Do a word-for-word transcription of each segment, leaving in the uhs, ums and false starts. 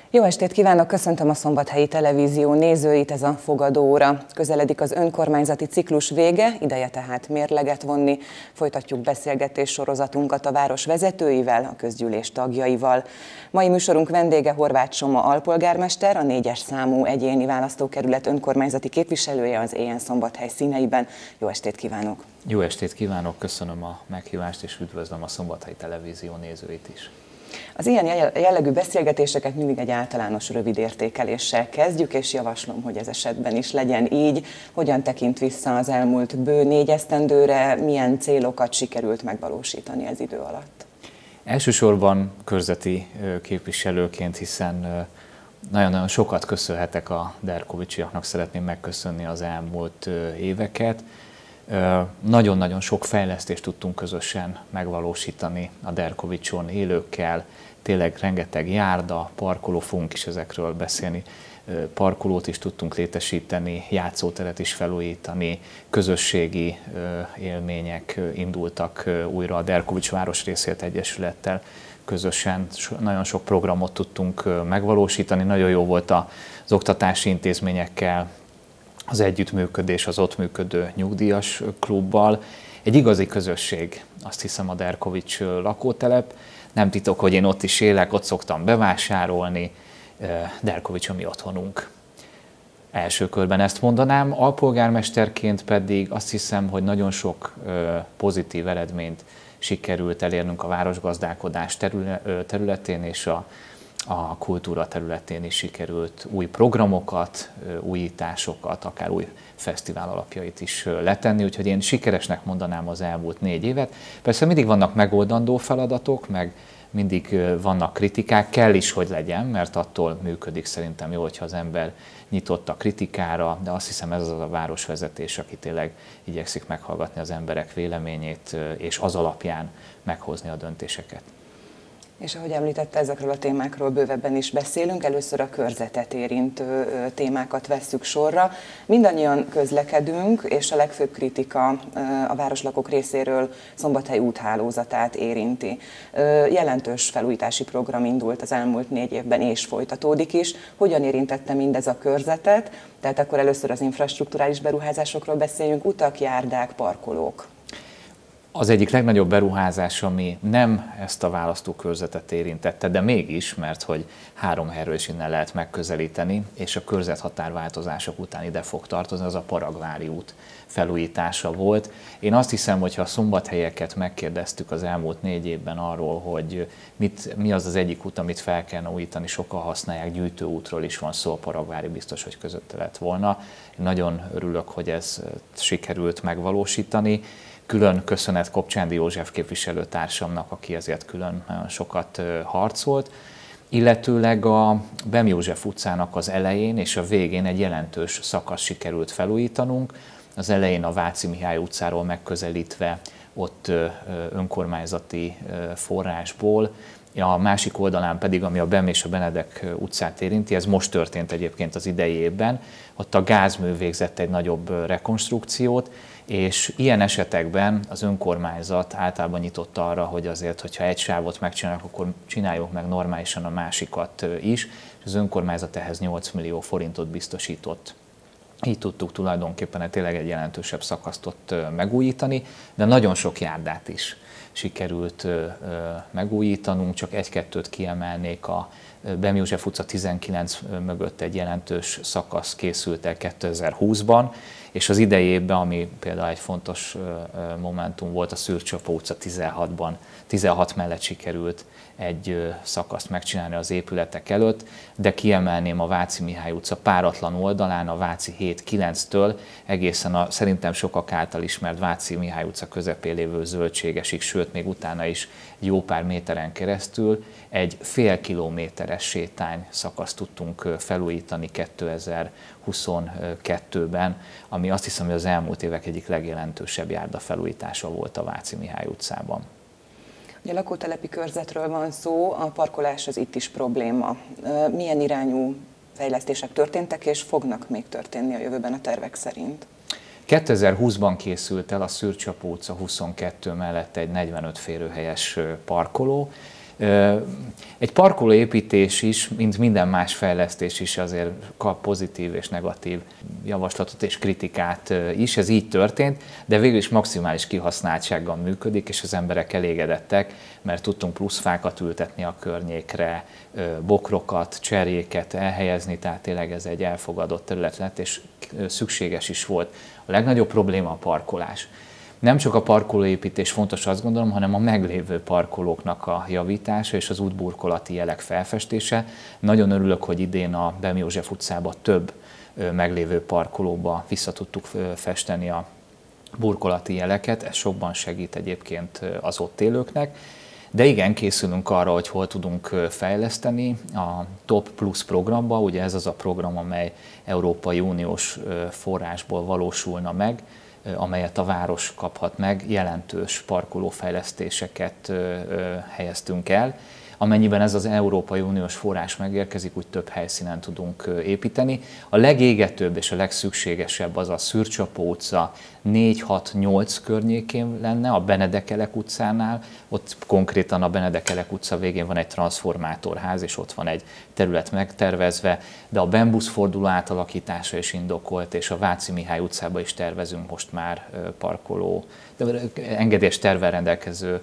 Jó estét kívánok, köszöntöm a Szombathelyi Televízió nézőit, ez a fogadóóra. Közeledik az önkormányzati ciklus vége, ideje tehát mérleget vonni. Folytatjuk beszélgetés sorozatunkat a város vezetőivel, a közgyűlés tagjaival. Mai műsorunk vendége Horváth Soma alpolgármester, a négyes számú egyéni választókerület önkormányzati képviselője az Éjjel Szombathely színeiben. Jó estét kívánok! Jó estét kívánok, köszönöm a meghívást és üdvözlöm a Szombathelyi Televízió nézőit is. Az ilyen jellegű beszélgetéseket mindig egy általános rövid értékeléssel kezdjük, és javaslom, hogy ez esetben is legyen így. Hogyan tekint vissza az elmúlt bő négy esztendőre, milyen célokat sikerült megvalósítani ez idő alatt? Elsősorban körzeti képviselőként, hiszen nagyon-nagyon sokat köszönhetek a Derkovicsiaknak, szeretném megköszönni az elmúlt éveket. Nagyon-nagyon sok fejlesztést tudtunk közösen megvalósítani a Derkovicson élőkkel, tényleg rengeteg járda, parkoló, fogunk is ezekről beszélni, parkolót is tudtunk létesíteni, játszóteret is felújítani, közösségi élmények indultak újra a Derkovics Városrészélet Egyesülettel, közösen nagyon sok programot tudtunk megvalósítani, nagyon jó volt az oktatási intézményekkel, az együttműködés az ott működő nyugdíjas klubbal. Egy igazi közösség, azt hiszem, a Derkovics lakótelep. Nem titok, hogy én ott is élek, ott szoktam bevásárolni. Derkovics a mi otthonunk. Első körben ezt mondanám, alpolgármesterként pedig azt hiszem, hogy nagyon sok pozitív eredményt sikerült elérnünk a városgazdálkodás területén, és a a kultúra területén is sikerült új programokat, újításokat, akár új fesztivál alapjait is letenni, úgyhogy én sikeresnek mondanám az elmúlt négy évet. Persze mindig vannak megoldandó feladatok, meg mindig vannak kritikák, kell is, hogy legyen, mert attól működik szerintem jó, hogyha az ember nyitott a kritikára, de azt hiszem ez az a városvezetés, aki tényleg igyekszik meghallgatni az emberek véleményét, és az alapján meghozni a döntéseket. És ahogy említette, ezekről a témákról bővebben is beszélünk. Először a körzetet érintő témákat vesszük sorra. Mindannyian közlekedünk, és a legfőbb kritika a városlakók részéről Szombathely úthálózatát érinti. Jelentős felújítási program indult az elmúlt négy évben, és folytatódik is. Hogyan érintette mindez a körzetet? Tehát akkor először az infrastrukturális beruházásokról beszéljünk, utak, járdák, parkolók. Az egyik legnagyobb beruházás, ami nem ezt a választókörzetet érintette, de mégis, mert hogy három helyről is innen lehet megközelíteni, és a körzethatárváltozások után ide fog tartozni, az a Paragvári út felújítása volt. Én azt hiszem, hogy ha a szombathelyeket megkérdeztük az elmúlt négy évben arról, hogy mit, mi az az egyik út, amit fel kellene újítani, sokan használják, gyűjtőútról is van szó, a Paragvári biztos, hogy közötte lett volna. Én nagyon örülök, hogy ez sikerült megvalósítani. Külön köszönet Kopcsándi József képviselőtársamnak, aki ezért külön nagyon sokat harcolt, illetőleg a Bem József utcának az elején és a végén egy jelentős szakasz sikerült felújítanunk. Az elején a Váci Mihály utcáról megközelítve ott önkormányzati forrásból, a másik oldalán pedig, ami a Bem és a Benedek utcát érinti, ez most történt egyébként az idei évben, ott a gázmű végzett egy nagyobb rekonstrukciót, és ilyen esetekben az önkormányzat általában nyitott arra, hogy azért, hogyha egy sávot megcsinálnak, akkor csináljuk meg normálisan a másikat is, és az önkormányzat ehhez nyolc millió forintot biztosított. Így tudtuk tulajdonképpen tényleg egy jelentősebb szakaszt ott megújítani, de nagyon sok járdát is sikerült megújítanunk, csak egy-kettőt kiemelnék. A Bem József utca tizenkilenc mögött egy jelentős szakasz készült el kétezer-húszban, és az idei évben, ami például egy fontos momentum volt, a Szürcsapó utca tizenhatban, tizenhat mellett sikerült egy szakaszt megcsinálni az épületek előtt, de kiemelném a Váci Mihály utca páratlan oldalán, a Váci hét kilenctől egészen a szerintem sokak által ismert Váci Mihály utca közepén lévő Zöldségesig, sőt még utána is jó pár méteren keresztül egy fél kilométeres sétány szakaszt tudtunk felújítani kétezer-huszonkettőben, ami azt hiszem, hogy az elmúlt évek egyik legjelentősebb járda felújítása volt a Váci Mihály utcában. Ugye a lakótelepi körzetről van szó, a parkolás az itt is probléma. Milyen irányú fejlesztések történtek, és fognak még történni a jövőben a tervek szerint? kétezer-húszban készült el a Szürcsapó utca huszonkettő mellett egy negyvenöt férőhelyes parkoló. Egy parkolóépítés is, mint minden más fejlesztés is azért kap pozitív és negatív javaslatot és kritikát is, ez így történt, de végül is maximális kihasználtsággal működik, és az emberek elégedettek, mert tudtunk plusz fákat ültetni a környékre, bokrokat, cserjéket elhelyezni, tehát tényleg ez egy elfogadott terület lett, és szükséges is volt. A legnagyobb probléma a parkolás. Nem csak a parkolóépítés fontos, azt gondolom, hanem a meglévő parkolóknak a javítása és az útburkolati jelek felfestése. Nagyon örülök, hogy idén a Bem József utcában több meglévő parkolóba vissza tudtuk festeni a burkolati jeleket. Ez sokban segít egyébként az ott élőknek. De igen, készülünk arra, hogy hol tudunk fejleszteni. A Top Plus programba, ugye ez az a program, amely Európai Uniós forrásból valósulna meg, amelyet a város kaphat meg, jelentős parkolófejlesztéseket helyeztünk el. Amennyiben ez az Európai Uniós forrás megérkezik, úgy több helyszínen tudunk építeni. A legégetőbb és a legszükségesebb az a Szürcsapó utca négy hat nyolc környékén lenne, a Benedek-Elek utcánál. Ott konkrétan a Benedek-Elek utca végén van egy transformátorház, és ott van egy terület megtervezve, de a Bembusz forduló átalakítása is indokolt, és a Váci Mihály utcában is tervezünk most már parkoló, engedélyes tervvel rendelkező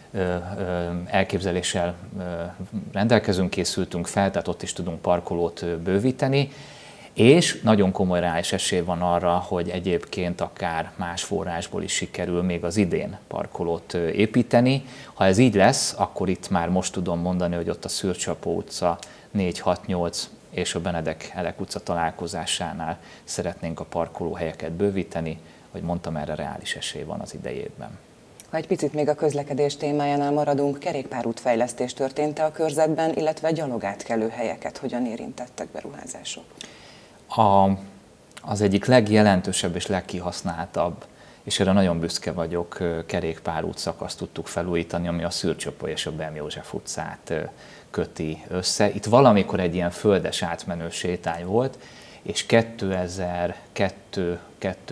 elképzeléssel rendelkezünk, készültünk fel, tehát ott is tudunk parkolót bővíteni, és nagyon komoly reális esély van arra, hogy egyébként akár más forrásból is sikerül még az idén parkolót építeni. Ha ez így lesz, akkor itt már most tudom mondani, hogy ott a Szürcsapó utca négy hat nyolc és a Benedek-Elek utca találkozásánál szeretnénk a parkolóhelyeket bővíteni, hogy mondtam, erre reális esély van az idei évben. Ha egy picit még a közlekedés témájánál maradunk, kerékpárútfejlesztés történt-e a körzetben, illetve gyalogátkelő helyeket hogyan érintettek beruházások? A, az egyik legjelentősebb és legkihasználtabb, és erre nagyon büszke vagyok, kerékpárút szakaszt tudtuk felújítani, ami a Szürcsapó és a Bem József utcát köti össze. Itt valamikor egy ilyen földes átmenő sétány volt, és kétezer-kettő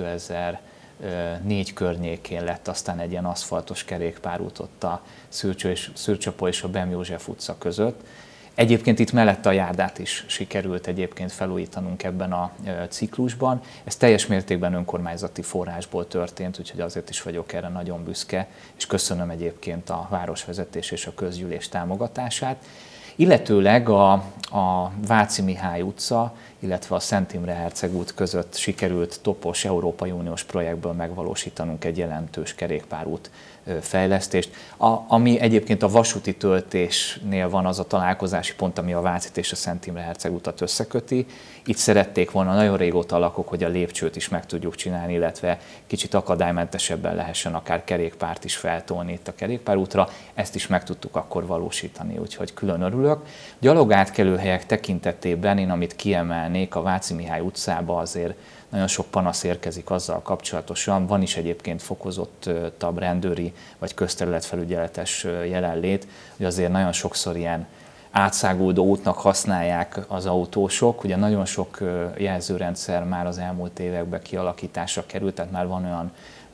kétezer-négy környékén lett aztán egy ilyen aszfaltos kerékpárút ott a Szürcsapó és a Bem József utca között. Egyébként itt mellette a járdát is sikerült egyébként felújítanunk ebben a ciklusban. Ez teljes mértékben önkormányzati forrásból történt, úgyhogy azért is vagyok erre nagyon büszke, és köszönöm egyébként a városvezetés és a közgyűlés támogatását. Illetőleg a, a Váci Mihály utca, illetve a Szent Imre Herceg út között sikerült topos Európai Uniós projektből megvalósítanunk egy jelentős kerékpárút fejlesztést, a, ami egyébként a vasúti töltésnél van az a találkozási pont, ami a Vácit és a Szent Imre Herceg utat összeköti. Itt szerették volna, nagyon régóta lakok, hogy a lépcsőt is meg tudjuk csinálni, illetve kicsit akadálymentesebben lehessen akár kerékpárt is feltolni itt a kerékpárútra. Ezt is meg tudtuk akkor valósítani, úgyhogy külön örülök. Gyalogátkelőhelyek tekintetében én, amit kiemelnék, a Váci Mihály utcába azért nagyon sok panasz érkezik azzal kapcsolatosan, van is egyébként fokozottabb rendőri vagy közterületfelügyeletes jelenlét, hogy azért nagyon sokszor ilyen átszágódó útnak használják az autósok. Ugye nagyon sok jelzőrendszer már az elmúlt években kialakításra került, tehát már van olyan,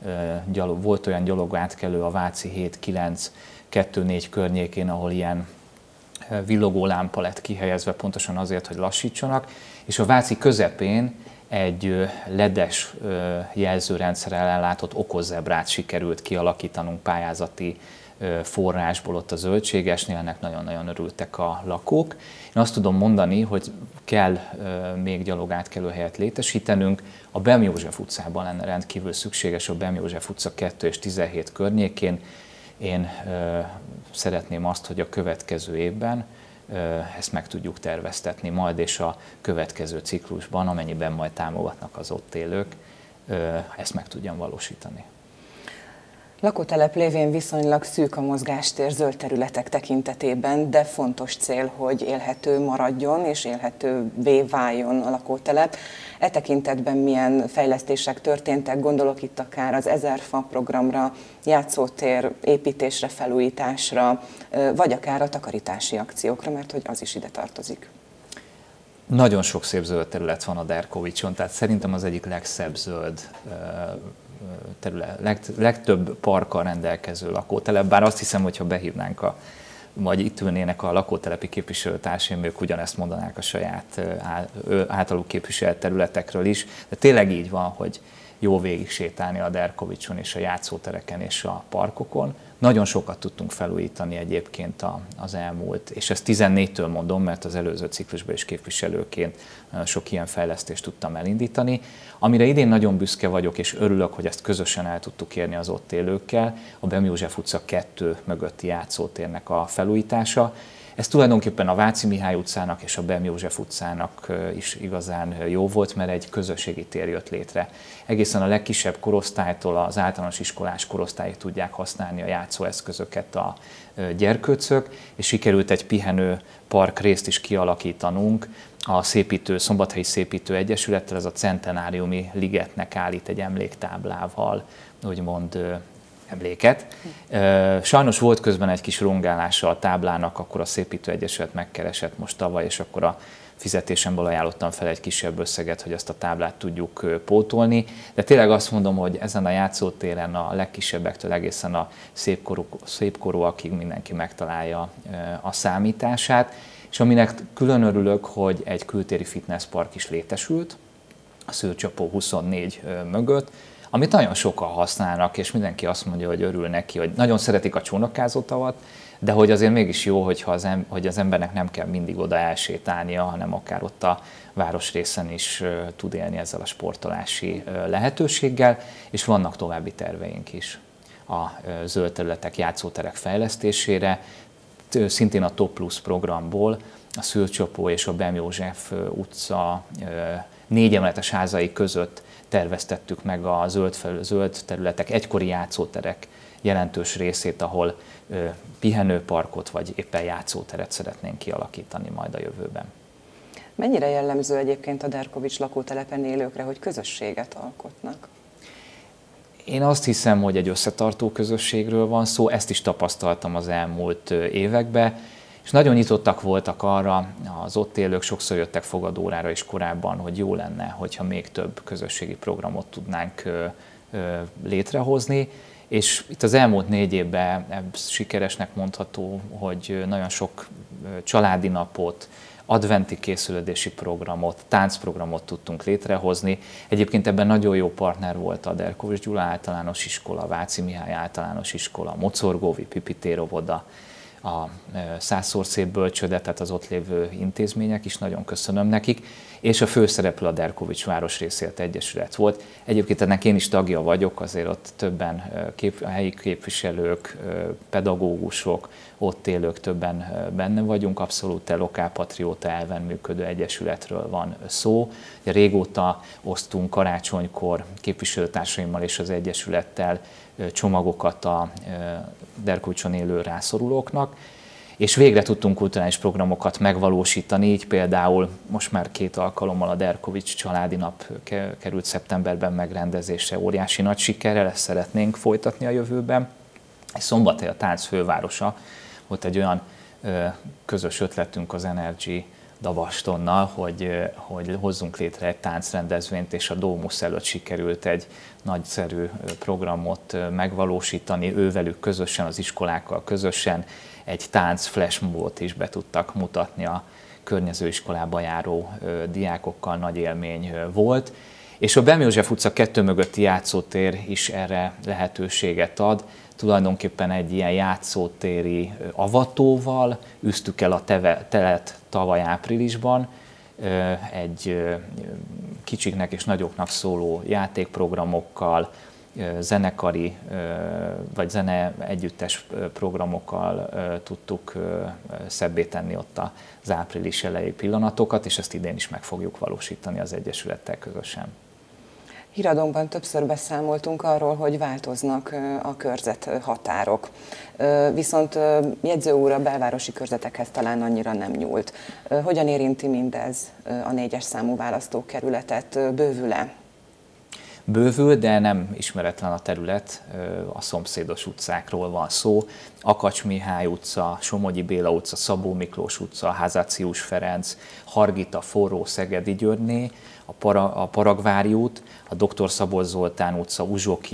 volt olyan gyalogátkelő a Váci hét kilenc kettő négy környékén, ahol ilyen villogó lámpa lett kihelyezve pontosan azért, hogy lassítsanak, és a Váci közepén egy ledes jelzőrendszerrel ellátott okozzebrát sikerült kialakítanunk pályázati forrásból ott a Zöldségesnél, ennek nagyon-nagyon örültek a lakók. Én azt tudom mondani, hogy kell még gyalogátkelőhelyet létesítenünk. A Bem József utcában lenne rendkívül szükséges, a Bem József utca kettő és tizenhét környékén. Én szeretném azt, hogy a következő évben ezt meg tudjuk terveztetni majd, és a következő ciklusban, amennyiben majd támogatnak az ott élők, ezt meg tudjam valósítani. Lakótelep lévén viszonylag szűk a mozgástér zöld területek tekintetében, de fontos cél, hogy élhető maradjon és élhetővé váljon a lakótelep. E tekintetben milyen fejlesztések történtek, gondolok itt akár az ezer fa programra, játszótér építésre, felújításra, vagy akár a takarítási akciókra, mert hogy az is ide tartozik. Nagyon sok szép zöld terület van a Derkovicson, tehát szerintem az egyik legszebb zöld terület, leg, legtöbb parkkal rendelkező lakótelep, bár azt hiszem, hogy ha behívnánk a vagy itt ülnének a lakótelepi képviselőtársaim, ők ugyanezt mondanák a saját általuk képviselt területekről is. De tényleg így van, hogy jó végig sétálni a Derkovicson és a játszótereken és a parkokon. Nagyon sokat tudtunk felújítani egyébként az elmúlt, és ezt tizennégytől mondom, mert az előző ciklusban is képviselőként sok ilyen fejlesztést tudtam elindítani. Amire idén nagyon büszke vagyok, és örülök, hogy ezt közösen el tudtuk érni az ott élőkkel, a Bem József utca kettő mögötti játszótérnek a felújítása. Ez tulajdonképpen a Váci Mihály utcának és a Bem József utcának is igazán jó volt, mert egy közösségi tér jött létre. Egészen a legkisebb korosztálytól az általános iskolás korosztályig tudják használni a játszóeszközöket a gyerkőcök, és sikerült egy pihenő park részt is kialakítanunk a Szépítő, Szombathelyi Szépítő Egyesülettel, ez a Centenáriumi Ligetnek állít egy emléktáblával, úgymond emléket. Sajnos volt közben egy kis rongálása a táblának, akkor a Szépítő Egyesület megkeresett most tavaly, és akkor a fizetésemből ajánlottam fel egy kisebb összeget, hogy ezt a táblát tudjuk pótolni. De tényleg azt mondom, hogy ezen a játszótéren a legkisebbektől egészen a szépkorú, szépkorúakig mindenki megtalálja a számítását. És aminek külön örülök, hogy egy kültéri fitnesspark is létesült, a Szőcsapó huszonnégy mögött, amit nagyon sokan használnak, és mindenki azt mondja, hogy örül neki, hogy nagyon szeretik a csónakázótavat, de hogy azért mégis jó, hogyha az, em- hogy az embernek nem kell mindig oda elsétálnia, hanem akár ott a városrészen is uh, tud élni ezzel a sportolási uh, lehetőséggel, és vannak további terveink is a uh, zöld területek, játszóterek fejlesztésére. T- szintén a Top Plus programból a Szőcsapó és a Bem József utca uh, négy emeletes házai között terveztettük meg a zöld, zöld területek, egykori játszóterek jelentős részét, ahol ö, pihenőparkot vagy éppen játszóteret szeretnénk kialakítani majd a jövőben. Mennyire jellemző egyébként a Derkovics lakótelepen élőkre, hogy közösséget alkotnak? Én azt hiszem, hogy egy összetartó közösségről van szó, ezt is tapasztaltam az elmúlt években, és nagyon nyitottak voltak arra, az ott élők sokszor jöttek fogadórára is korábban, hogy jó lenne, hogyha még több közösségi programot tudnánk ö, ö, létrehozni. És itt az elmúlt négy évben sikeresnek mondható, hogy nagyon sok családi napot, adventi készülődési programot, táncprogramot tudtunk létrehozni. Egyébként ebben nagyon jó partner volt a Derkovich Gyula általános iskola, a Váci Mihály általános iskola, a Mocorgóvi Pipitér óvoda, a Százszor Szép bölcsőde, tehát az ott lévő intézmények is, nagyon köszönöm nekik, és a főszereplő a Derkovich Városrészélet Egyesület volt. Egyébként ennek én is tagja vagyok, azért ott többen kép, a helyi képviselők, pedagógusok, ott élők többen benne vagyunk, abszolút lokálpatrióta elven működő egyesületről van szó. Régóta osztunk karácsonykor képviselőtársaimmal és az egyesülettel csomagokat a Derkovichon élő rászorulóknak, és végre tudtunk kulturális programokat megvalósítani, így például most már két alkalommal a Derkovich családi nap került szeptemberben megrendezésre, óriási nagy sikerrel, ezt szeretnénk folytatni a jövőben. Szombathely a tánc fővárosa, volt egy olyan közös ötletünk az Energy Davastonnal, hogy, hogy hozzunk létre egy táncrendezvényt, és a Dómusz előtt sikerült egy nagyszerű programot megvalósítani, ővelük közösen, az iskolákkal közösen egy tánc flashmobot is be tudtak mutatni a környező iskolába járó diákokkal, nagy élmény volt. És a Bem József utca kettő mögötti játszótér is erre lehetőséget ad. Tulajdonképpen egy ilyen játszótéri avatóval üztük el a teve, telet tavaly áprilisban, egy kicsiknek és nagyoknak szóló játékprogramokkal, zenekari vagy zene együttes programokkal tudtuk szebbé tenni ott az április elejé pillanatokat, és ezt idén is meg fogjuk valósítani az Egyesülettel közösen. Híradónkban többször beszámoltunk arról, hogy változnak a körzethatárok. Viszont jegyző úr a belvárosi körzetekhez talán annyira nem nyúlt. Hogyan érinti mindez a négyes számú választókerületet? Bővül-e? Bővül, de nem ismeretlen a terület, a szomszédos utcákról van szó. Akacs Mihály utca, Somogyi Béla utca, Szabó Miklós utca, Házácius Ferenc, Hargita, Forró, Szegedi Györgyné, a, Para, a Paragvári út, a doktor Szabolcs Zoltán utca, Uzsoki,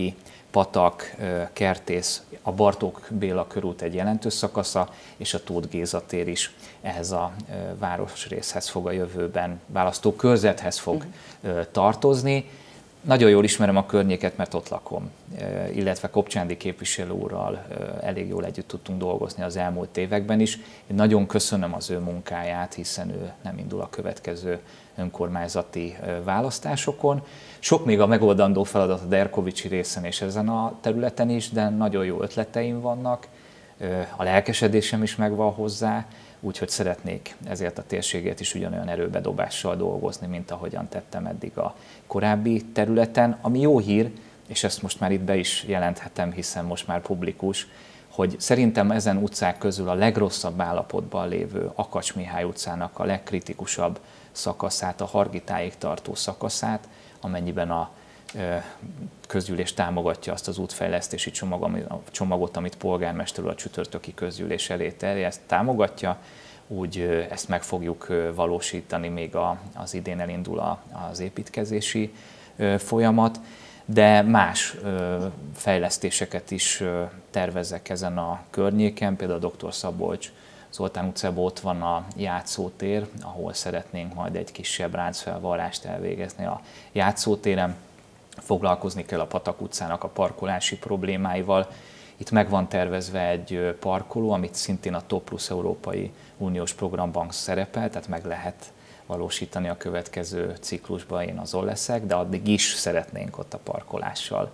patak, kertész, a Bartók Béla körút egy jelentős szakasza, és a Tóth Géza tér is ehhez a városrészhez fog a jövőben, választókörzethez fog uh-huh. tartozni. Nagyon jól ismerem a környéket, mert ott lakom, illetve Kopcsándi képviselő úrral elég jól együtt tudtunk dolgozni az elmúlt években is. Én nagyon köszönöm az ő munkáját, hiszen ő nem indul a következő önkormányzati választásokon. Sok még a megoldandó feladat a Derkovicsi részen és ezen a területen is, de nagyon jó ötleteim vannak, a lelkesedésem is megvan hozzá, úgyhogy szeretnék ezért a térséget is ugyanolyan erőbedobással dolgozni, mint ahogyan tettem eddig a korábbi területen. Ami jó hír, és ezt most már itt be is jelenthetem, hiszen most már publikus, hogy szerintem ezen utcák közül a legrosszabb állapotban lévő Akacs Mihály utcának a legkritikusabb szakaszát, a Hargitáig tartó szakaszát, amennyiben a közgyűlés támogatja azt az útfejlesztési csomagot, amit polgármester úr a csütörtöki közgyűlés elé terjeszt, támogatja, úgy ezt meg fogjuk valósítani, még az idén elindul az építkezési folyamat, de más fejlesztéseket is tervezek ezen a környéken, például a doktor Szabolcs Zoltán utcában ott van a játszótér, ahol szeretnénk majd egy kisebb ráncfelvarrást elvégezni a játszótéren. Foglalkozni kell a Patak utcának a parkolási problémáival. Itt meg van tervezve egy parkoló, amit szintén a Top Plus Európai Uniós programban szerepel, tehát meg lehet valósítani a következő ciklusban, én azon leszek, de addig is szeretnénk ott a parkolással,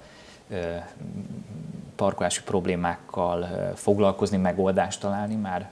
parkolási problémákkal foglalkozni, megoldást találni már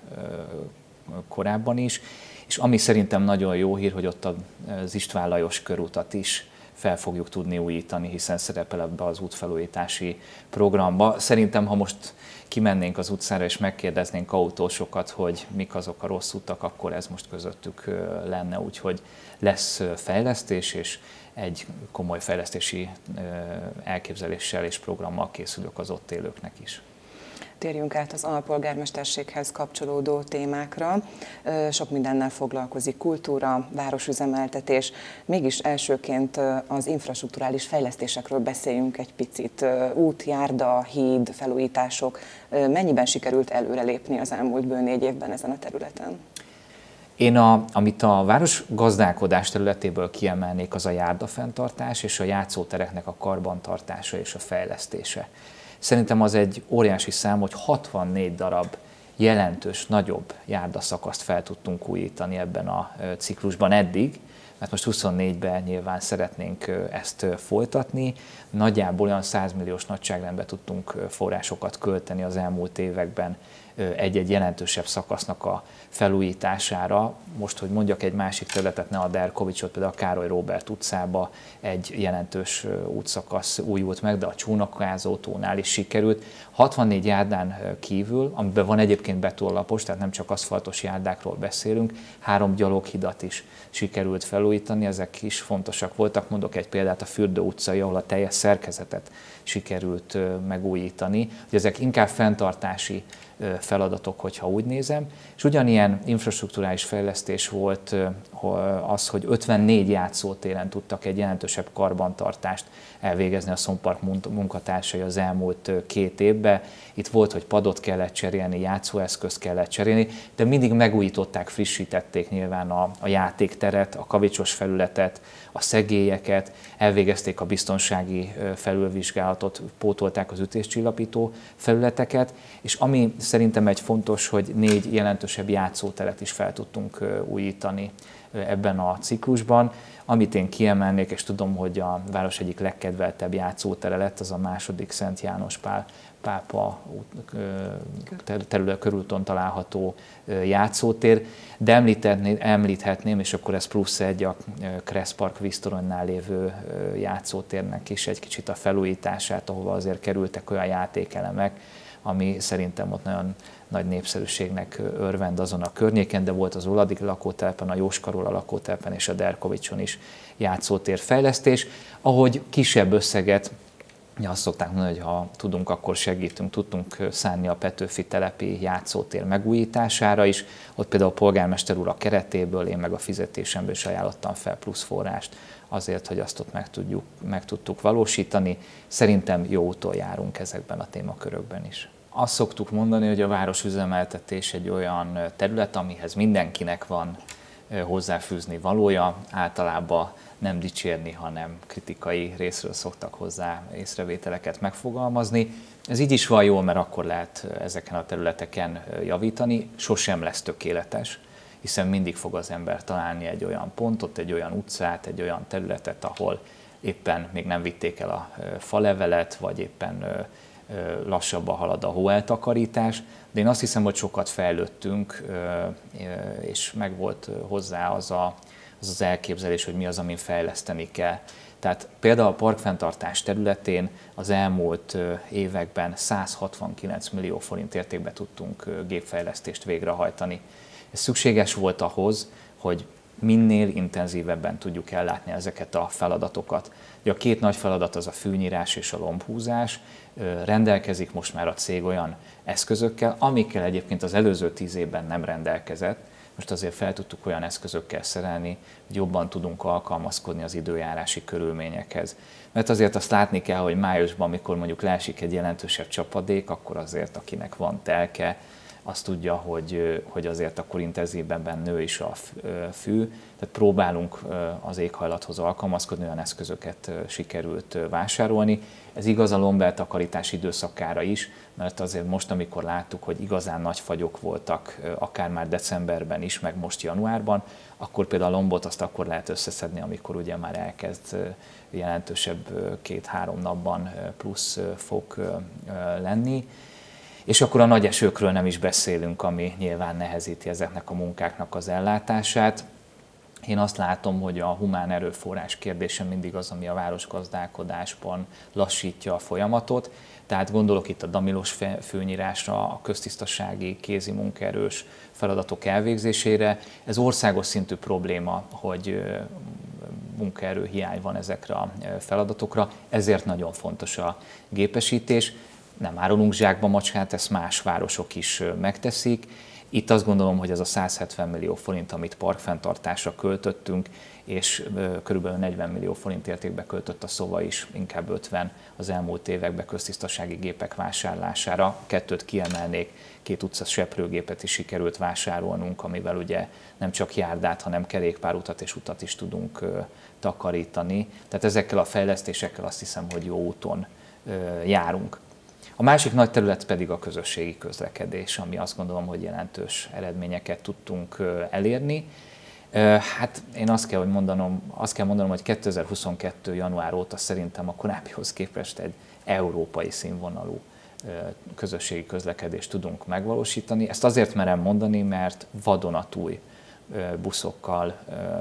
korábban is. És ami szerintem nagyon jó hír, hogy ott az István Lajos körutat is fel fogjuk tudni újítani, hiszen szerepel ebbe az útfelújítási programba. Szerintem, ha most kimennénk az utcára és megkérdeznénk autósokat, hogy mik azok a rossz utak, akkor ez most közöttük lenne, úgyhogy lesz fejlesztés, és egy komoly fejlesztési elképzeléssel és programmal készülök az ott élőknek is. Térjünk át az alpolgármesterséghez kapcsolódó témákra. Sok mindennel foglalkozik, kultúra, városüzemeltetés. Mégis elsőként az infrastrukturális fejlesztésekről beszéljünk egy picit. Út, járda, híd, felújítások. Mennyiben sikerült előrelépni az elmúlt bő négy évben ezen a területen? Én, a, amit a városgazdálkodás területéből kiemelnék, az a járdafenntartás és a játszótereknek a karbantartása és a fejlesztése. Szerintem az egy óriási szám, hogy hatvannégy darab jelentős, nagyobb járdaszakaszt fel tudtunk újítani ebben a ciklusban eddig, mert most huszonnégyben nyilván szeretnénk ezt folytatni. Nagyjából olyan száz milliós nagyságrendben tudtunk forrásokat költeni az elmúlt években egy-egy jelentősebb szakasznak a felújítására. Most, hogy mondjak egy másik területet, ne a Derkovicsot, például a Károly Róbert utcába egy jelentős útszakasz újult meg, de a Csónakázótónál is sikerült. hatvannégy járdán kívül, amiben van egyébként betonlapos, tehát nem csak aszfaltos járdákról beszélünk, három gyaloghidat is sikerült felújítani, ezek is fontosak voltak. Mondok egy példát, a Fürdő utcai, ahol a teljes szerkezetet sikerült megújítani, hogy ezek inkább fenntartási feladatok, hogyha úgy nézem. És ugyanilyen infrastrukturális fejlesztés volt az, hogy ötvennégy játszótéren tudtak egy jelentősebb karbantartást elvégezni a Szompark munkatársai az elmúlt két évben. Itt volt, hogy padot kellett cserélni, játszóeszközt kellett cserélni, de mindig megújították, frissítették nyilván a, a játékteret, a kavicsos felületet, a szegélyeket, elvégezték a biztonsági felülvizsgálatot, pótolták az ütéscsillapító felületeket, és ami szerintem egy fontos, hogy négy jelentősebb játszóteret is fel tudtunk újítani ebben a ciklusban. Amit én kiemelnék, és tudom, hogy a város egyik legkedveltebb játszótere lett, az a második Szent János Pál pápa terület körúton található játszótér, de említhetném, és akkor ez plusz egy, a Kressz Park víztoronynál lévő játszótérnek is egy kicsit a felújítását, ahova azért kerültek olyan játékelemek, ami szerintem ott nagyon nagy népszerűségnek örvend azon a környéken, de volt az Oladi lakótelepen, a Jóskarola lakótelepen és a Derkovicson is játszótér fejlesztés. Ahogy kisebb összeget Ja, azt szokták mondani, hogy ha tudunk, akkor segítünk. Tudtunk szánni a Petőfi telepi játszótér megújítására is. Ott például a polgármester úr a keretéből, én meg a fizetésemből is ajánlottam fel plusz forrást azért, hogy azt ott meg, tudjuk, meg tudtuk valósítani. Szerintem jó úton járunk ezekben a témakörökben is. Azt szoktuk mondani, hogy a városüzemeltetés egy olyan terület, amihez mindenkinek van hozzáfűzni valója, általában nem dicsérni, hanem kritikai részről szoktak hozzá észrevételeket megfogalmazni. Ez így is van jól, mert akkor lehet ezeken a területeken javítani, sosem lesz tökéletes, hiszen mindig fog az ember találni egy olyan pontot, egy olyan utcát, egy olyan területet, ahol éppen még nem vitték el a falevelet, vagy éppen lassabban halad a hóeltakarítás, de én azt hiszem, hogy sokat fejlődtünk, és megvolt hozzá az, a, az az elképzelés, hogy mi az, amin fejleszteni kell. Tehát például a parkfenntartás területén az elmúlt években száz hatvankilenc millió forint értékben tudtunk gépfejlesztést végrehajtani. Ez szükséges volt ahhoz, hogy minél intenzívebben tudjuk ellátni ezeket a feladatokat. Ugye a két nagy feladat az a fűnyírás és a lombhúzás. Rendelkezik most már a cég olyan eszközökkel, amikkel egyébként az előző tíz évben nem rendelkezett. Most azért fel tudtuk olyan eszközökkel szerelni, hogy jobban tudunk alkalmazkodni az időjárási körülményekhez. Mert azért azt látni kell, hogy májusban, amikor mondjuk leesik egy jelentősebb csapadék, akkor azért akinek van telke, azt tudja, hogy, hogy azért akkor intenzívebben nő is a fű. Tehát próbálunk az éghajlathoz alkalmazkodni, olyan eszközöket sikerült vásárolni. Ez igaz a lombeltakarítás időszakára is, mert azért most, amikor láttuk, hogy igazán nagy fagyok voltak, akár már decemberben is, meg most januárban, akkor például a lombot azt akkor lehet összeszedni, amikor ugye már elkezd jelentősebb két-három napban plusz fok lenni. És akkor a nagy esőkről nem is beszélünk, ami nyilván nehezíti ezeknek a munkáknak az ellátását. Én azt látom, hogy a humán erőforrás kérdése mindig az, ami a városgazdálkodásban lassítja a folyamatot. Tehát gondolok itt a damilos fűnyírásra, a köztisztasági, kézi munkaerős feladatok elvégzésére. Ez országos szintű probléma, hogy munkaerő hiány van ezekre a feladatokra, ezért nagyon fontos a gépesítés. Nem árulunk zsákba macskát, ezt más városok is megteszik. Itt azt gondolom, hogy ez a száz hetven millió forint, amit parkfenntartásra költöttünk, és körülbelül negyven millió forint értékbe költött a Szova is, inkább ötven az elmúlt években köztisztasági gépek vásárlására. Kettőt kiemelnék, két utca seprőgépet is sikerült vásárolnunk, amivel ugye nem csak járdát, hanem kerékpárutat és utat is tudunk takarítani. Tehát ezekkel a fejlesztésekkel azt hiszem, hogy jó úton járunk. A másik nagy terület pedig a közösségi közlekedés, ami azt gondolom, hogy jelentős eredményeket tudtunk elérni. Hát én azt kell, hogy mondanom, azt kell mondanom, hogy kétezer-huszonkettő. január óta szerintem a korábbihoz képest egy európai színvonalú közösségi közlekedést tudunk megvalósítani. Ezt azért merem mondani, mert vadonatúj buszokkal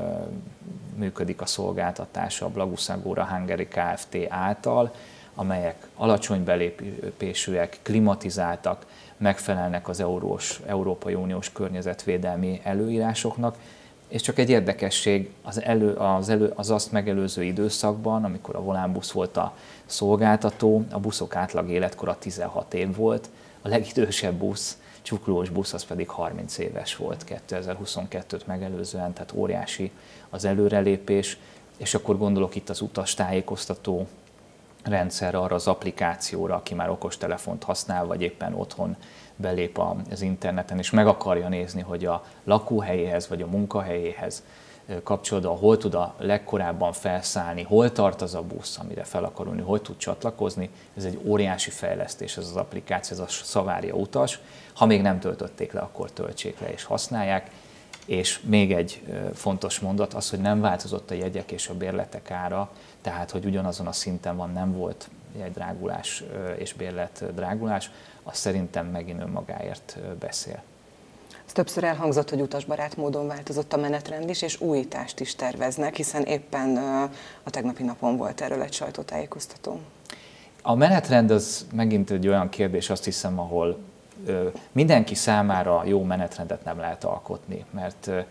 működik a szolgáltatása a Blaguszagóra Hungary Kft. Által, amelyek alacsony belépésűek, klimatizáltak, megfelelnek az eurós, Európai Uniós környezetvédelmi előírásoknak, és csak egy érdekesség, az, elő, az, elő, az azt megelőző időszakban, amikor a Volánbusz volt a szolgáltató, a buszok átlag életkora tizenhat év volt, a legidősebb busz, csuklós busz, az pedig harminc éves volt kétezer-huszonkettőt megelőzően, tehát óriási az előrelépés, és akkor gondolok itt az utastájékoztató rendszerre, arra az applikációra, aki már okostelefont használ, vagy éppen otthon belép az interneten, és meg akarja nézni, hogy a lakóhelyéhez, vagy a munkahelyéhez kapcsolódva, hol tud a legkorábban felszállni, hol tart az a busz, amire fel akar ülni, hogy tud csatlakozni. Ez egy óriási fejlesztés, ez az applikáció, ez a Szavária utas. Ha még nem töltötték le, akkor töltsék le és használják. És még egy fontos mondat az, hogy nem változott a jegyek és a bérletek ára, tehát hogy ugyanazon a szinten van, nem volt jegydrágulás és bérletdrágulás, az szerintem megint önmagáért beszél. Ez többször elhangzott, hogy utasbarát módon változott a menetrend is, és újítást is terveznek, hiszen éppen a tegnapi napon volt erről egy sajtótájékoztató. A menetrend az megint egy olyan kérdés, azt hiszem, ahol mindenki számára jó menetrendet nem lehet alkotni, mert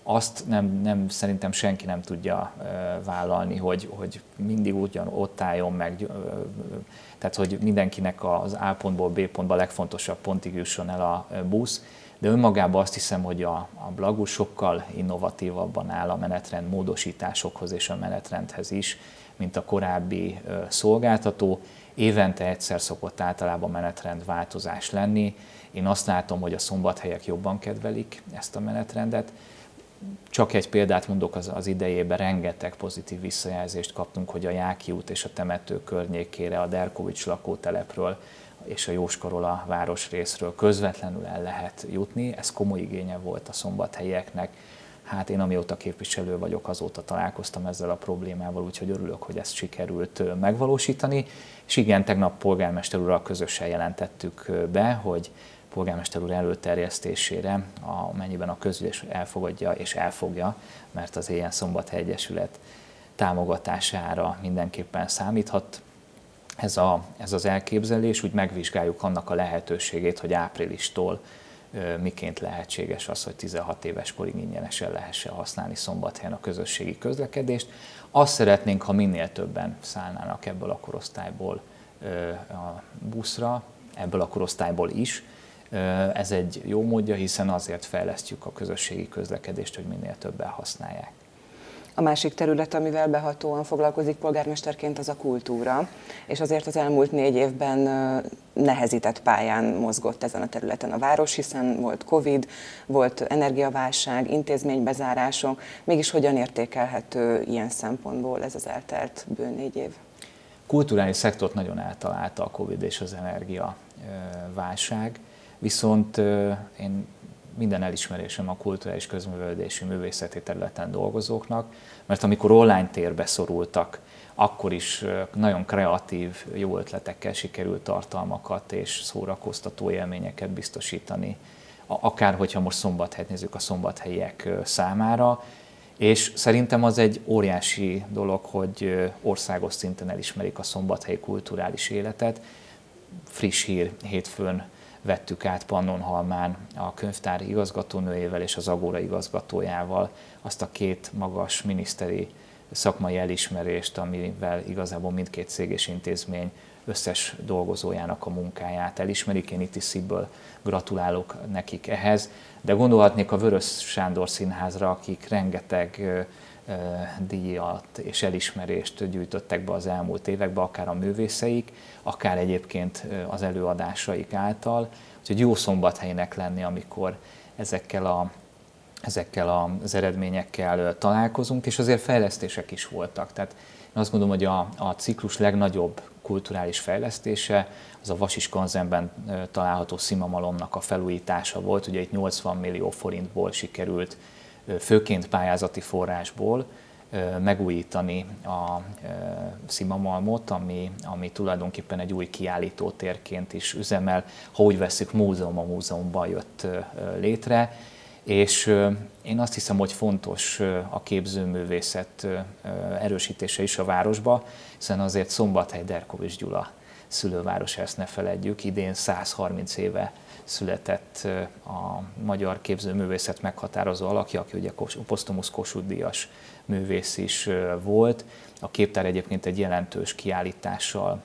azt nem, nem, szerintem senki nem tudja vállalni, hogy, hogy mindig ugyan ott álljon meg, tehát hogy mindenkinek az A pontból B pontba a legfontosabb pontig jusson el a busz, de önmagában azt hiszem, hogy a, a Blagus sokkal innovatívabban áll a menetrend módosításokhoz és a menetrendhez is, mint a korábbi szolgáltató. Évente egyszer szokott általában menetrendváltozás lenni. Én azt látom, hogy a szombathelyek jobban kedvelik ezt a menetrendet. Csak egy példát mondok, az, az idejében rengeteg pozitív visszajelzést kaptunk, hogy a Jáki út és a temető környékére, a Derkovics lakótelepről és a Jóskarola városrészről közvetlenül el lehet jutni. Ez komoly igénye volt a szombathelyieknek. Hát én amióta képviselő vagyok, azóta találkoztam ezzel a problémával, úgyhogy örülök, hogy ezt sikerült megvalósítani. És igen, tegnap polgármester úrral közösen jelentettük be, hogy polgármester úr előterjesztésére, amennyiben a közgyűlés elfogadja és elfogja, mert az Éjjel-Szombathely Egyesület támogatására mindenképpen számíthat. Ez, a, ez az elképzelés, úgy megvizsgáljuk annak a lehetőségét, hogy áprilistól miként lehetséges az, hogy tizenhat éves korig ingyenesen lehessen használni Szombathelyen a közösségi közlekedést. Azt szeretnénk, ha minél többen szállnának ebből a korosztályból a buszra, ebből a korosztályból is. Ez egy jó módja, hiszen azért fejlesztjük a közösségi közlekedést, hogy minél többen használják. A másik terület, amivel behatóan foglalkozik polgármesterként, az a kultúra, és azért az elmúlt négy évben nehezített pályán mozgott ezen a területen a város, hiszen volt Covid, volt energiaválság, intézménybezárások. Mégis hogyan értékelhető ilyen szempontból ez az eltelt bő négy év? Kulturális szektort nagyon eltalálta a Covid és az energiaválság, viszont én minden elismerésem a kulturális közművelődési művészeti területen dolgozóknak, mert amikor online térbe szorultak, akkor is nagyon kreatív, jó ötletekkel sikerült tartalmakat és szórakoztató élményeket biztosítani, akár hogyha most Szombathelyet nézzük a szombathelyiek számára, és szerintem az egy óriási dolog, hogy országos szinten elismerik a szombathelyi kulturális életet. Friss hír, hétfőn vettük át Pannonhalmán a könyvtár igazgatónőjével és az Agora igazgatójával azt a két magas miniszteri szakmai elismerést, amivel igazából mindkét cég és intézmény összes dolgozójának a munkáját elismerik. Én itt is szívből gratulálok nekik ehhez, de gondolhatnék a Vörös Sándor Színházra, akik rengeteg díjat és elismerést gyűjtöttek be az elmúlt években, akár a művészeik, akár egyébként az előadásaik által. Úgyhogy jó Szombathelynek lenni, amikor ezekkel, a, ezekkel az eredményekkel találkozunk, és azért fejlesztések is voltak. Tehát én azt gondolom, hogy a, a ciklus legnagyobb kulturális fejlesztése az a Vasiskanzenben található Szimamalomnak a felújítása volt. Ugye itt nyolcvan millió forintból sikerült főként pályázati forrásból megújítani a Szimamalmot, ami, ami tulajdonképpen egy új kiállítótérként is üzemel, ha úgy veszük, múzeum a múzeumban jött létre, és én azt hiszem, hogy fontos a képzőművészet erősítése is a városba, hiszen azért Szombathely Derkovics Gyula szülőváros, ezt ne feledjük, idén száz harminc éve született a magyar képzőművészet meghatározó alakja, aki ugye posztumusz Kossuth-díjas művész is volt. A képtár egyébként egy jelentős kiállítással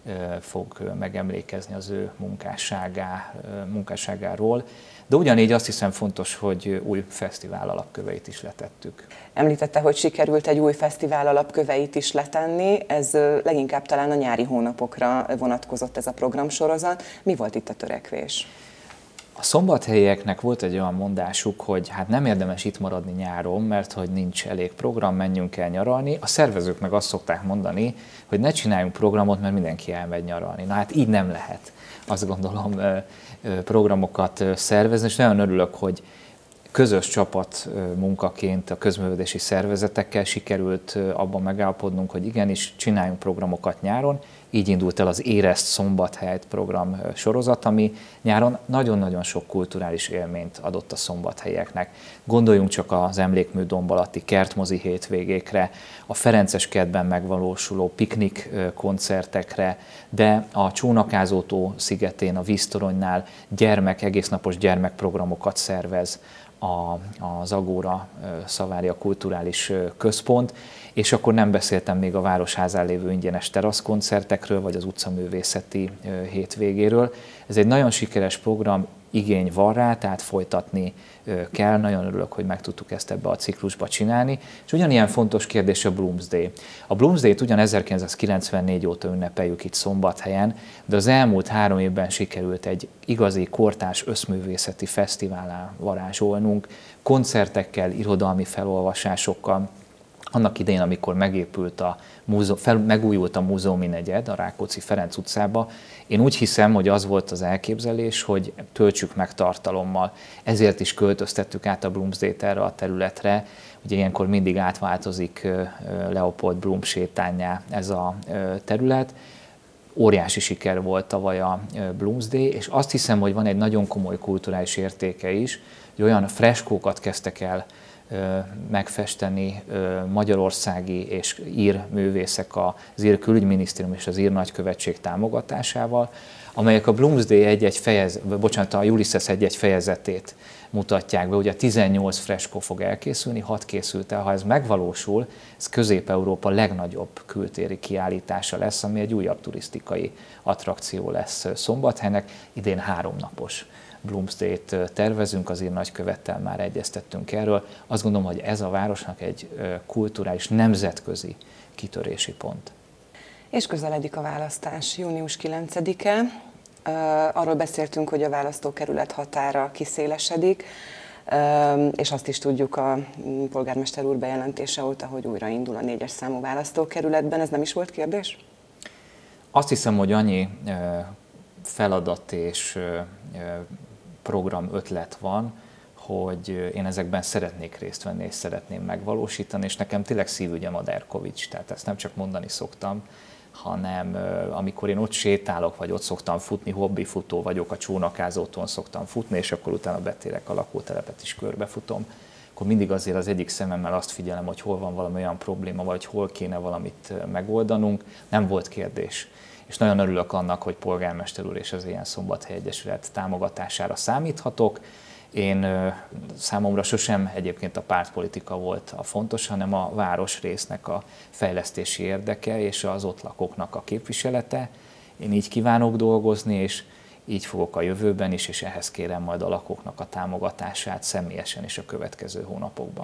fog megemlékezni az ő munkásságá, munkásságáról. De ugyanígy azt hiszem fontos, hogy új fesztivál alapköveit is letettük. Említette, hogy sikerült egy új fesztivál alapköveit is letenni, ez leginkább talán a nyári hónapokra vonatkozott ez a programsorozat. Mi volt itt a törekvés? A szombathelyieknek volt egy olyan mondásuk, hogy hát nem érdemes itt maradni nyáron, mert hogy nincs elég program, menjünk el nyaralni. A szervezők meg azt szokták mondani, hogy ne csináljunk programot, mert mindenki elmegy nyaralni. Na hát így nem lehet, azt gondolom, programokat szervezni, és nagyon örülök, hogy közös csapat munkaként a közművelődési szervezetekkel sikerült abban megállapodnunk, hogy igenis csináljunk programokat nyáron. Így indult el az Éreszt Szombathelyt program sorozat, ami nyáron nagyon-nagyon sok kulturális élményt adott a szombathelyieknek. Gondoljunk csak az Emlékmű domb alatti kertmozi hétvégékre, a Ferences kertben megvalósuló piknik koncertekre, de a Csónakázótó szigetén, a víztoronynál gyermek, egésznapos gyermekprogramokat szervez a, az Agóra Szavária Kulturális Központ, és akkor nem beszéltem még a Városházán lévő ingyenes teraszkoncertekről, vagy az utcaművészeti hétvégéről. Ez egy nagyon sikeres program, igény van rá, tehát folytatni kell. Nagyon örülök, hogy meg tudtuk ezt ebbe a ciklusba csinálni. És ugyanilyen fontos kérdés a Bloomsday. A Bloomsday-t ugyan ezerkilencszázkilencvennégy óta ünnepeljük itt Szombathelyen, de az elmúlt három évben sikerült egy igazi kortárs összművészeti fesztiválá varázsolnunk, koncertekkel, irodalmi felolvasásokkal. Annak idején, amikor megépült a múzeum, fel, megújult a múzeumi negyed a Rákóczi-Ferenc utcába, én úgy hiszem, hogy az volt az elképzelés, hogy töltsük meg tartalommal. Ezért is költöztettük át a Bloomsday-t erre a területre. Ugye ilyenkor mindig átváltozik Leopold Bloom sétánnyá ez a terület. Óriási siker volt tavaly a Bloomsday, és azt hiszem, hogy van egy nagyon komoly kulturális értéke is, hogy olyan freskókat kezdtek el megfesteni magyarországi és ír művészek az ír külügyminisztérium és az ír nagykövetség támogatásával, amelyek a Bloomsday egy-egy fejez, bocsánat, a Ulysses egy-egy fejezetét mutatják be. Ugye tizennyolc freskó fog elkészülni, hat készült el. Ha ez megvalósul, ez Közép-Európa legnagyobb kültéri kiállítása lesz, ami egy újabb turisztikai attrakció lesz Szombathelynek, idén háromnapos Bloomsday-t tervezünk, az ír nagykövettel már egyeztettünk erről. Azt gondolom, hogy ez a városnak egy kulturális, nemzetközi kitörési pont. És közeledik a választás, június kilencedike. Arról beszéltünk, hogy a választókerület határa kiszélesedik, és azt is tudjuk a polgármester úr bejelentése óta, hogy újraindul a négyes számú választókerületben. Ez nem is volt kérdés? Azt hiszem, hogy annyi feladat és program ötlet van, hogy én ezekben szeretnék részt venni, és szeretném megvalósítani, és nekem tényleg szívügyem a Derkovics, tehát ezt nem csak mondani szoktam, hanem amikor én ott sétálok, vagy ott szoktam futni, hobbifutó vagyok, a Csónakázóton szoktam futni, és akkor utána betérek a lakótelepet is körbefutom, akkor mindig azért az egyik szememmel azt figyelem, hogy hol van valami olyan probléma, vagy hol kéne valamit megoldanunk. Nem volt kérdés. És nagyon örülök annak, hogy polgármester úr és az Ilyen Szombathely Egyesület támogatására számíthatok. Én számomra sosem egyébként a pártpolitika volt a fontos, hanem a városrésznek a fejlesztési érdeke és az ott lakóknak a képviselete. Én így kívánok dolgozni, és így fogok a jövőben is, és ehhez kérem majd a lakóknak a támogatását személyesen is a következő hónapokban.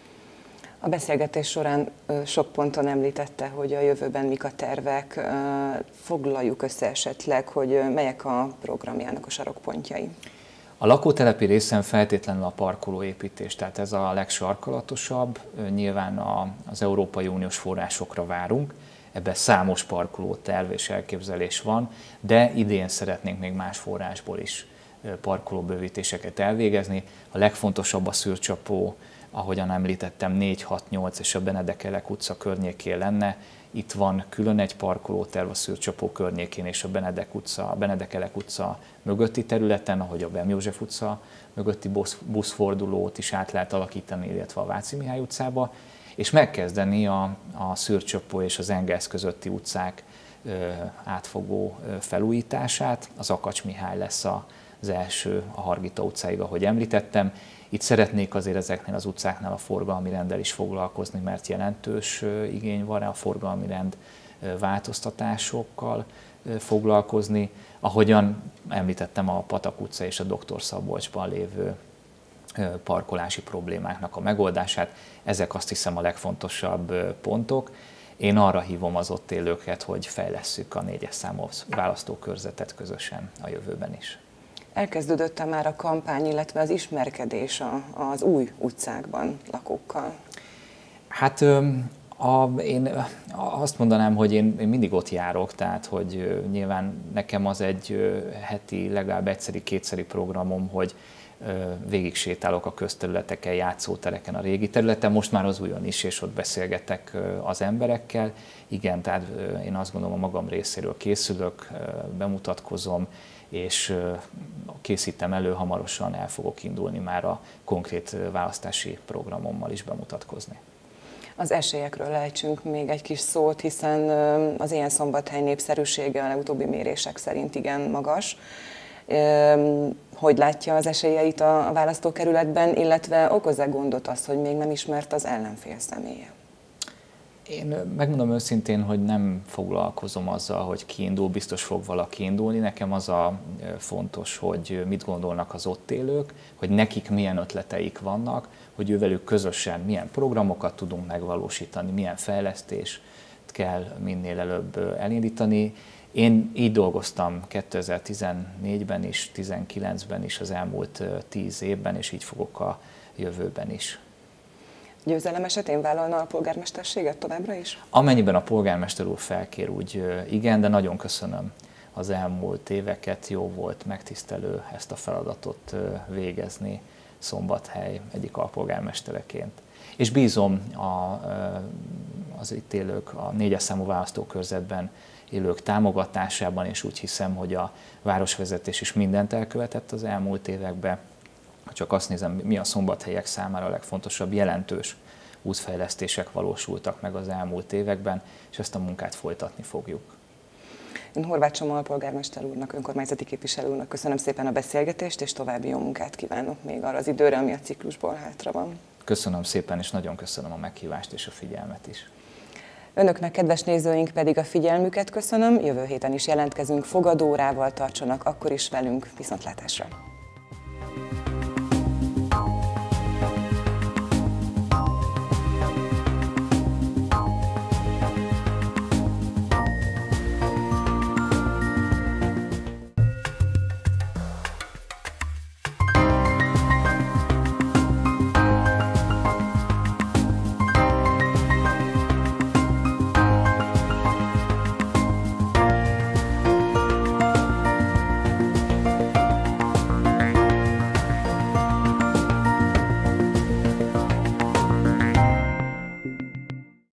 A beszélgetés során sok ponton említette, hogy a jövőben mik a tervek. Foglaljuk össze esetleg, hogy melyek a programjának a sarokpontjai. A lakótelepi részen feltétlenül a parkolóépítés, tehát ez a legsarkalatosabb. Nyilván az Európai Uniós forrásokra várunk, ebben számos parkolóterv és elképzelés van, de idén szeretnénk még más forrásból is parkolóbővítéseket elvégezni. A legfontosabb a szűrcsapó, ahogyan említettem, négy, hat, nyolc és a Benedek-Elek utca környékén lenne. Itt van külön egy parkolóterv a szűrcsapó környékén és a Benedek utca, a Benedek-Elek utca mögötti területen, ahogy a Bem József utca mögötti buszfordulót is át lehet alakítani, illetve a Váci Mihály utcába, és megkezdeni a, a szűrcsapó és az Engels közötti utcák ö, átfogó ö, felújítását. Az Akacs Mihály lesz a, az első a Hargita utcáig, ahogy említettem. Itt szeretnék azért ezeknél az utcáknál a forgalmi renddel is foglalkozni, mert jelentős igény van a forgalmi rend változtatásokkal foglalkozni. Ahogyan említettem, a Patak utca és a doktor Szabolcsban lévő parkolási problémáknak a megoldását, ezek azt hiszem a legfontosabb pontok. Én arra hívom az ott élőket, hogy fejlesszük a négyes számú választókörzetet közösen a jövőben is. Elkezdődött már a kampány, illetve az ismerkedés az új utcákban lakókkal? Hát a, én azt mondanám, hogy én, én mindig ott járok, tehát hogy nyilván nekem az egy heti, legalább egyszeri, kétszeri programom, hogy végig sétálok a közterületeken, játszótereken, a régi területen, most már az újon is, és ott beszélgetek az emberekkel. Igen, tehát én azt gondolom, a magam részéről készülök, bemutatkozom, és készítem elő, hamarosan el fogok indulni már a konkrét választási programommal is bemutatkozni. Az esélyekről lejtsünk még egy kis szót, hiszen az Ilyen Szombathely népszerűsége a legutóbbi mérések szerint igen magas, Hogy látja az esélyeit a választókerületben, illetve okoz-e gondot az, hogy még nem ismert az ellenfél személye? Én megmondom őszintén, hogy nem foglalkozom azzal, hogy ki indul, biztos fog valaki indulni. Nekem az a fontos, hogy mit gondolnak az ott élők, hogy nekik milyen ötleteik vannak, hogy ővelük közösen milyen programokat tudunk megvalósítani, milyen fejlesztést kell minél előbb elindítani. Én így dolgoztam kétezer-tizennégyben is, tizenkilencben is, az elmúlt tíz évben, és így fogok a jövőben is. Győzelem esetén vállalna a polgármesterséget továbbra is? Amennyiben a polgármester úr felkér, úgy igen, de nagyon köszönöm az elmúlt éveket, jó volt, megtisztelő ezt a feladatot végezni Szombathely egyik alpolgármestereként. És bízom a, az itt élők, a négyes számú választókörzetben élők támogatásában, és úgy hiszem, hogy a városvezetés is mindent elkövetett az elmúlt években. Csak azt nézem, mi a szombathelyek számára a legfontosabb jelentős útfejlesztések valósultak meg az elmúlt években, és ezt a munkát folytatni fogjuk. Én Horváth Csoma alpolgármester úrnak, önkormányzati képviselő úrnak köszönöm szépen a beszélgetést, és további jó munkát kívánok még arra az időre, ami a ciklusból hátra van. Köszönöm szépen, és nagyon köszönöm a meghívást és a figyelmet is. Önöknek, kedves nézőink, pedig a figyelmüket köszönöm. Jövő héten is jelentkezünk fogadórával, tartsanak akkor is velünk. Viszontlátásra!